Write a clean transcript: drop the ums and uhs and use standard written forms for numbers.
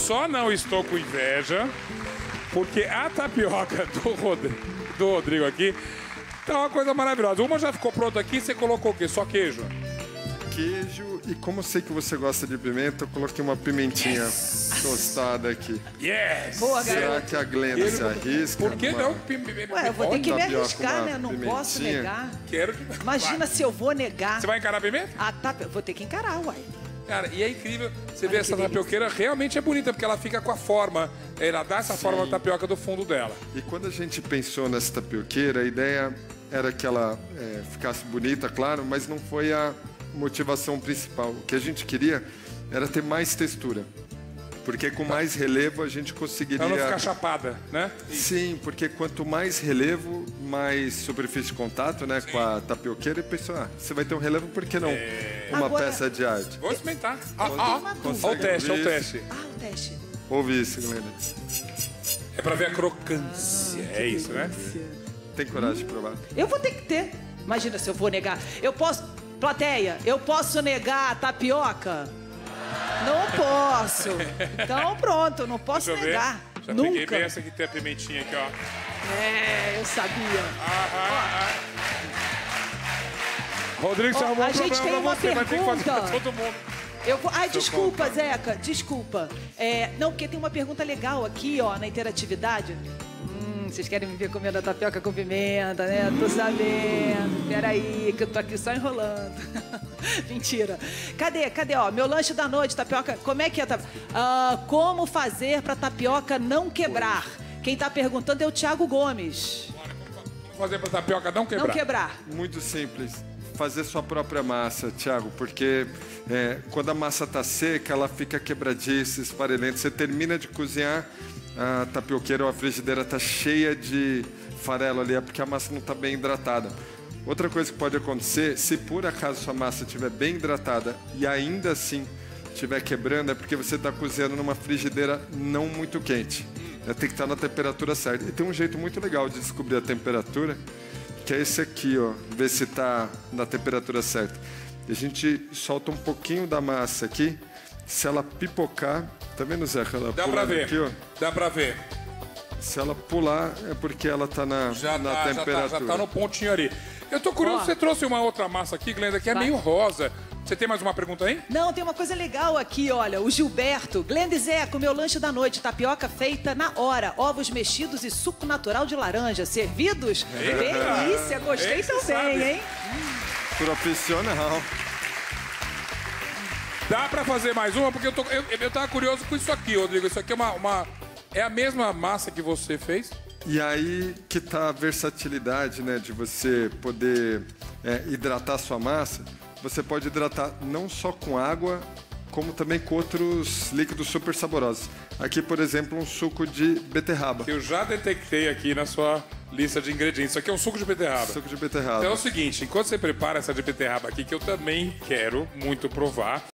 só não estou com inveja, porque a tapioca do Rodrigo aqui tá uma coisa maravilhosa. Uma já ficou pronta aqui, você colocou o quê? Só queijo? Queijo, e como eu sei que você gosta de pimenta, eu coloquei uma pimentinha tostada aqui. Yes! Boa, Será garoto. que a Glenda se arrisca? Por que não? Ué, eu vou ter que me tapioca, arriscar, uma né? Não posso pimentinha. negar. Quero que... Imagina se eu vou negar. Você vai encarar a pimenta? Ah, tá. Vou ter que encarar, uai. Cara, e é incrível, você Olha vê que essa delícia. tapioqueira, realmente é bonita, porque ela fica com a forma, ela dá essa forma da tapioca do fundo dela. E quando a gente pensou nessa tapioqueira, a ideia era que ela ficasse bonita, claro, mas não foi a motivação principal. O que a gente queria era ter mais textura. Porque com mais relevo a gente conseguiria... Pra não ficar chapada, né? Sim, porque quanto mais relevo, mais superfície de contato, né, com a tapioqueira, e pensou, você vai ter um relevo, por que não uma Agora- peça de arte? Vou experimentar. uma dúvida. Olha o teste, olha o teste. Ah, o teste. Ouve isso, Glenda. É pra ver a crocância, é isso, né? Tem coragem de provar? Eu vou ter que ter. Imagina se eu vou negar. Eu posso... Plateia, eu posso negar a tapioca? Não posso. Então pronto, não posso Deixa eu ver. negar. Já peguei Nunca. bem essa que tem a pimentinha aqui, ó. É, eu sabia. Rodrigo, você Ó, arrumou a um gente problema tem pra uma você, vai ter que fazer pra pergunta. todo mundo. Eu vou... Ai, Seu desculpa, ponto. Zeca, desculpa. Não, porque tem uma pergunta legal aqui, ó, na interatividade. Vocês querem me ver comendo a tapioca com pimenta, né? Tô sabendo. Peraí, que eu tô aqui só enrolando. Mentira. Cadê, ó? Meu lanche da noite, tapioca. Como é que é? Como fazer pra tapioca não quebrar? Quem tá perguntando é o Thiago Gomes. Vamos fazer pra tapioca não quebrar. Não quebrar. Muito simples. Fazer sua própria massa, Thiago, porque quando a massa tá seca, ela fica quebradiça, esfarelenta. Você termina de cozinhar, a tapioqueira ou a frigideira tá cheia de farelo ali, é porque a massa não tá bem hidratada. Outra coisa que pode acontecer, se por acaso sua massa estiver bem hidratada e ainda assim estiver quebrando, é porque você está cozinhando numa frigideira não muito quente. Tem que estar na temperatura certa. E tem um jeito muito legal de descobrir a temperatura, que é esse aqui, ó. Ver se está na temperatura certa. E a gente solta um pouquinho da massa aqui. Se ela pipocar, tá vendo, Zé? Ela Dá pra pulando ver, aqui, ó. dá pra ver. Se ela pular, é porque ela tá na temperatura. Já tá no pontinho ali. Eu tô curioso, Ó. você trouxe uma outra massa aqui, Glenda, que é Vai. meio rosa. Você tem mais uma pergunta aí? Não, tem uma coisa legal aqui, olha. O Gilberto, Glenda e Zeca, o meu lanche da noite, tapioca feita na hora, ovos mexidos e suco natural de laranja, servidos? Delícia, gostei Esse também, sabe. hein? Profissional. Dá pra fazer mais uma? Porque eu tava curioso com isso aqui, Rodrigo. Isso aqui é é a mesma massa que você fez? E aí que tá a versatilidade, né, de você poder hidratar sua massa. Você pode hidratar não só com água, como também com outros líquidos super saborosos. Aqui, por exemplo, um suco de beterraba. Que eu já detectei aqui na sua lista de ingredientes. Isso aqui é um suco de beterraba. Suco de beterraba. Então é o seguinte, enquanto você prepara essa de beterraba aqui, que eu também quero muito provar,